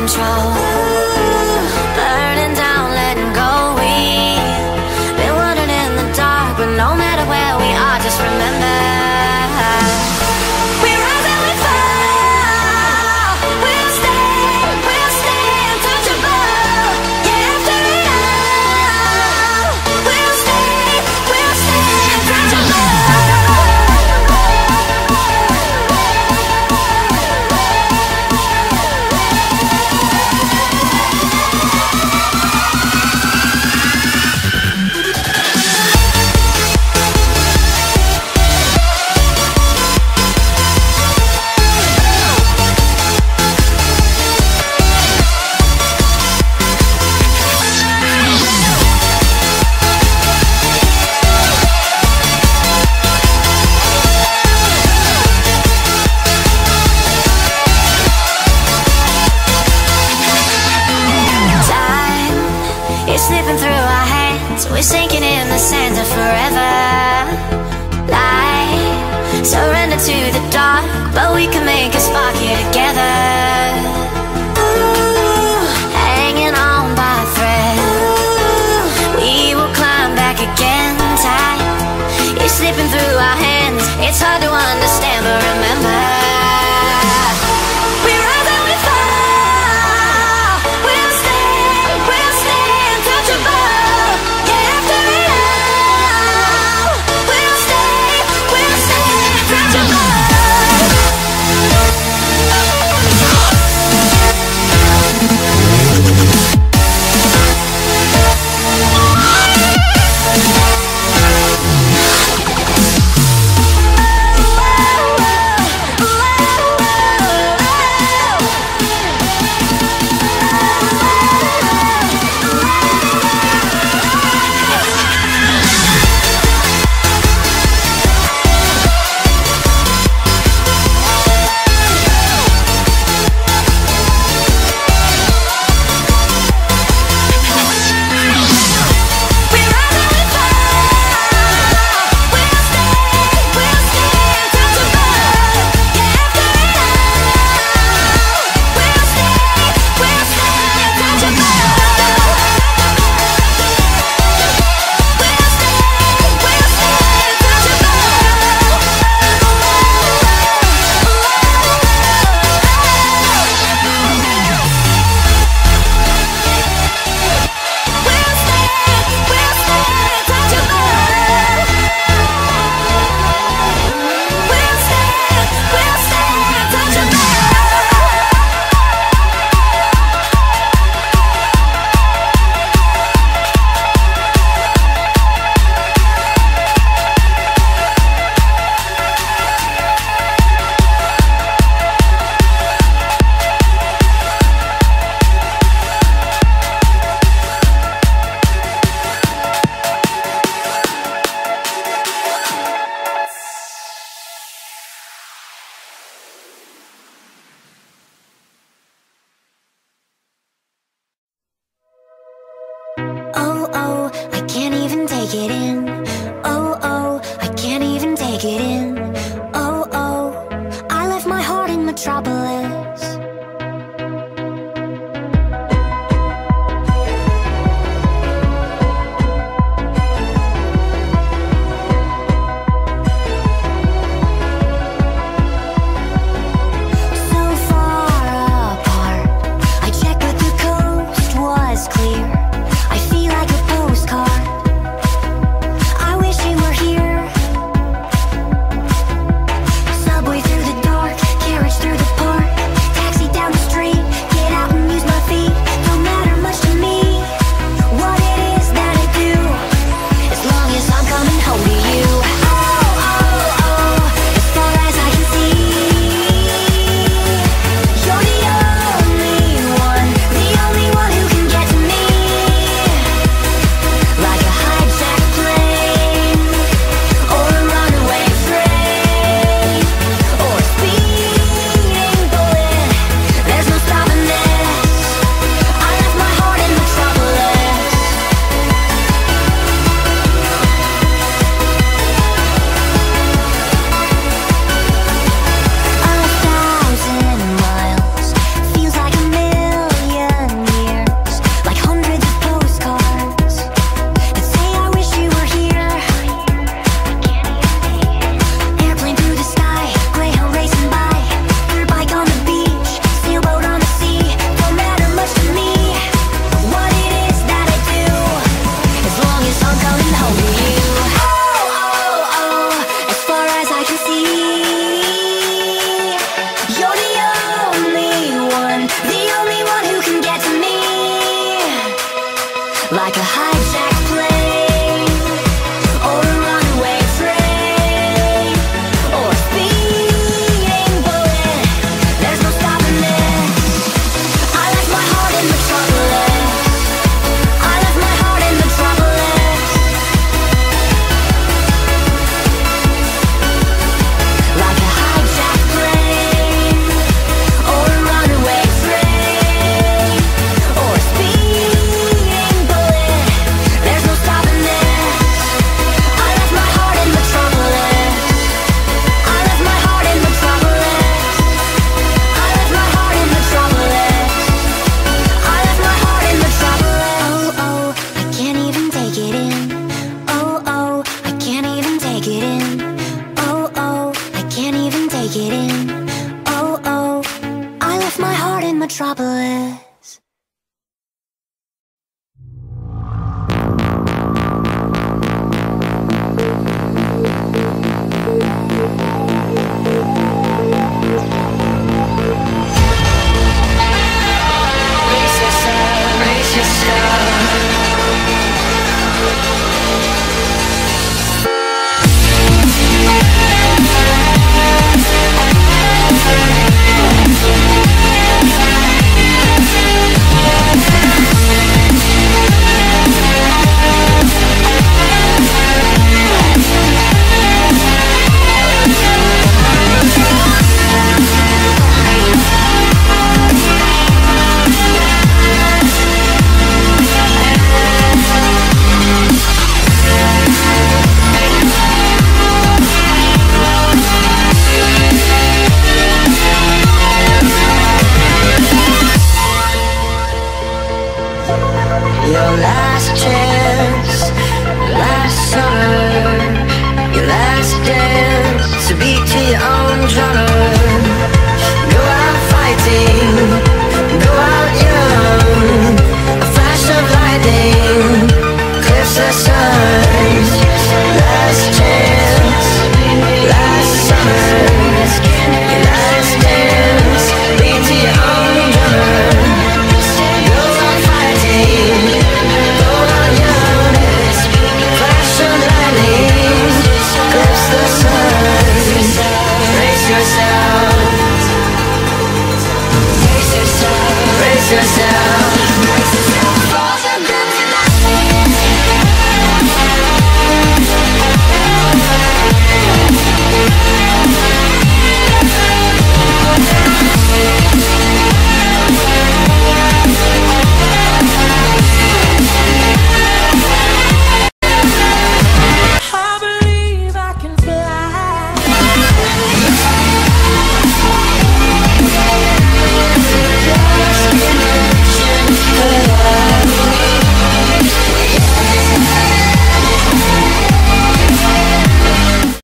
control. Burning down, letting go. We've been wandering in the dark, but no matter where we are, just remember, we rise and we fall. We'll stay untouchable. Yeah, after it all, we'll stay untouchable. like a hijacked plane, or a runaway train, or a speeding bullet. There's no stopping this. I left my heart in metropolis. I left my heart in metropolis. Like a hijacked plane, or a runaway train, or a speeding bullet. There's no stopping this. I left my heart in metropolis. I left my heart in metropolis. I left my heart in metropolis. I left my heart in metropolis. Oh, oh, I can't even take it in. Oh, oh, I can't even take it in. Oh, oh, I can't even take it in. Oh, oh, I left my heart in metropolis. Brace yourself, brace yourself. Your last chance, last summer, your last dance, to beat to your own drummer. Go out fighting, go out young, a flash of lightning, cliffs the sun. Last chance, last summer, your last dance, beat to your own drummer. Go out fighting, go out young, flash of lightning, cliffs the sun. Brace yourself, brace yourself, brace yourself.